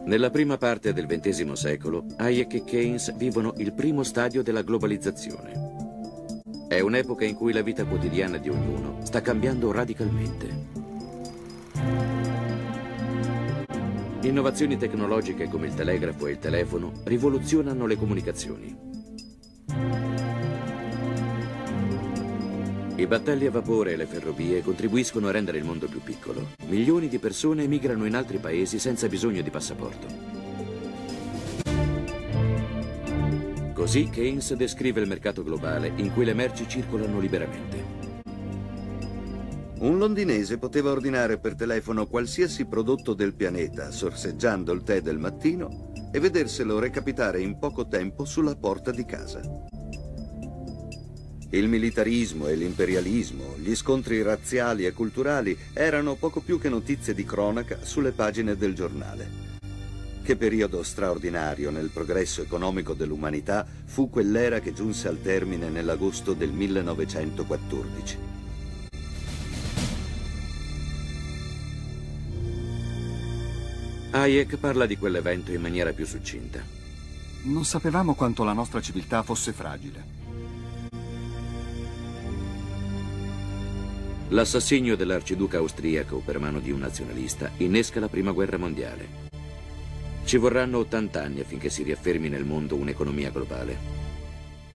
Nella prima parte del XX secolo, Hayek e Keynes vivono il primo stadio della globalizzazione. È un'epoca in cui la vita quotidiana di ognuno sta cambiando radicalmente. Innovazioni tecnologiche come il telegrafo e il telefono rivoluzionano le comunicazioni. I battelli a vapore e le ferrovie contribuiscono a rendere il mondo più piccolo. Milioni di persone emigrano in altri paesi senza bisogno di passaporto. Così Keynes descrive il mercato globale in cui le merci circolano liberamente. Un londinese poteva ordinare per telefono qualsiasi prodotto del pianeta, sorseggiando il tè del mattino e vederselo recapitare in poco tempo sulla porta di casa. Il militarismo e l'imperialismo, gli scontri razziali e culturali erano poco più che notizie di cronaca sulle pagine del giornale. Che periodo straordinario nel progresso economico dell'umanità fu quell'era che giunse al termine nell'agosto del 1914. Hayek parla di quell'evento in maniera più succinta. Non sapevamo quanto la nostra civiltà fosse fragile. L'assassinio dell'arciduca austriaco per mano di un nazionalista innesca la Prima Guerra Mondiale. Ci vorranno 80 anni affinché si riaffermi nel mondo un'economia globale.